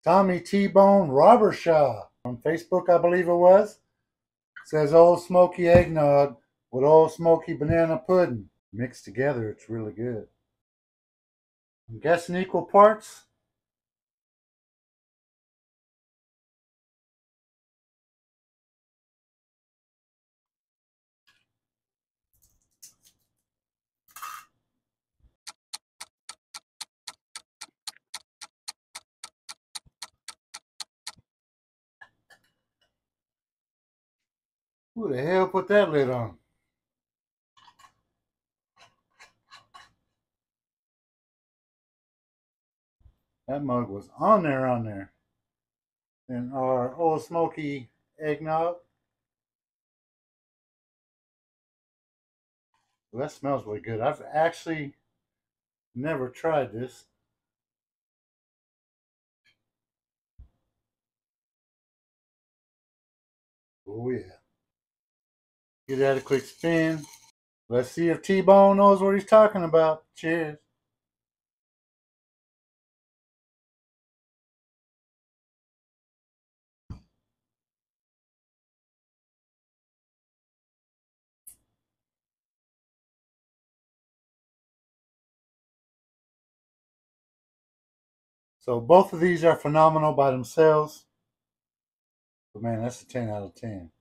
Tommy T-Bone Robershaw on Facebook, I believe it was. It says Ole Smoky eggnog with Ole Smoky banana pudding. Mixed together, it's really good. I'm guessing equal parts. Who the hell put that lid on? That mug was on there. And our Old Smoky eggnog. Well, that smells really good. I've actually never tried this. Oh yeah. Give that a quick spin. Let's see if T-Bone knows what he's talking about. Cheers. So both of these are phenomenal by themselves. But man, that's a 10 out of 10.